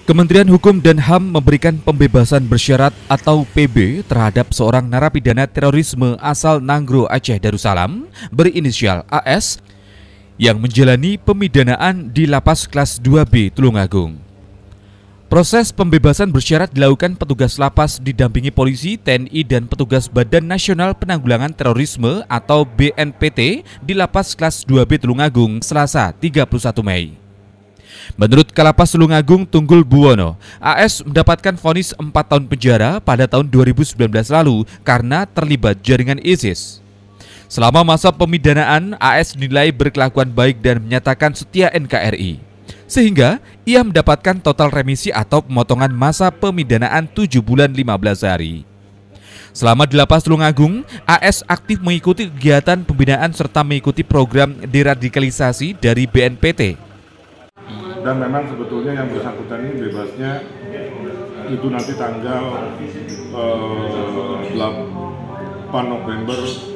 Kementerian Hukum dan HAM memberikan pembebasan bersyarat atau PB terhadap seorang narapidana terorisme asal Nanggro, Aceh Darussalam berinisial AS yang menjalani pemidanaan di Lapas Kelas 2B Tulungagung. Proses pembebasan bersyarat dilakukan petugas lapas didampingi polisi, TNI dan petugas Badan Nasional Penanggulangan Terorisme atau BNPT di Lapas Kelas 2B Tulungagung Selasa 31 Mei. Menurut Kalapas Tulungagung Tunggul Buwono, AS mendapatkan vonis 4 tahun penjara pada tahun 2019 lalu karena terlibat jaringan ISIS. Selama masa pemidanaan, AS dinilai berkelakuan baik dan menyatakan setia NKRI. Sehingga ia mendapatkan total remisi atau pemotongan masa pemidanaan 7 bulan 15 hari. Selama di Lapas Tulungagung, AS aktif mengikuti kegiatan pembinaan serta mengikuti program deradikalisasi dari BNPT. Dan memang sebetulnya yang bersangkutan ini bebasnya itu nanti tanggal 8 November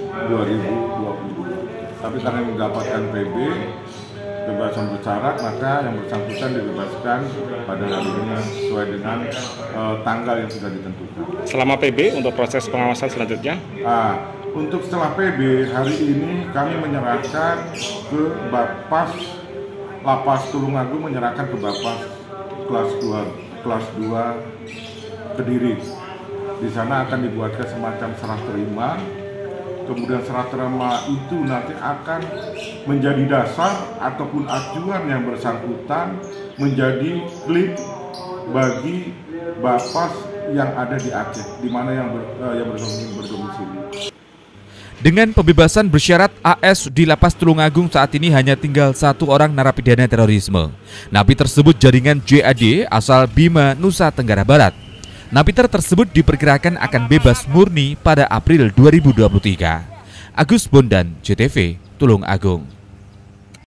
2020. Tapi karena mendapatkan PB, kebebasan bersyarat, maka yang bersangkutan dibebaskan pada hari ini sesuai dengan tanggal yang sudah ditentukan. Selama PB untuk proses pengawasan selanjutnya? Untuk setelah PB, hari ini kami menyerahkan ke Bapas Lapas Tulungagung, menyerahkan ke Bapas kelas 2 Kediri. Di sana akan dibuatkan semacam serah terima. Kemudian serah terima itu nanti akan menjadi dasar ataupun acuan yang bersangkutan menjadi klip bagi Bapas yang ada di Aceh, di mana yang berdomisili. Dengan pembebasan bersyarat AS di Lapas Tulungagung saat ini hanya tinggal 1 orang narapidana terorisme. Napi tersebut jaringan JAD asal Bima, Nusa Tenggara Barat. Napiter tersebut diperkirakan akan bebas murni pada April 2023. Agus Bondan, JTV, Tulungagung.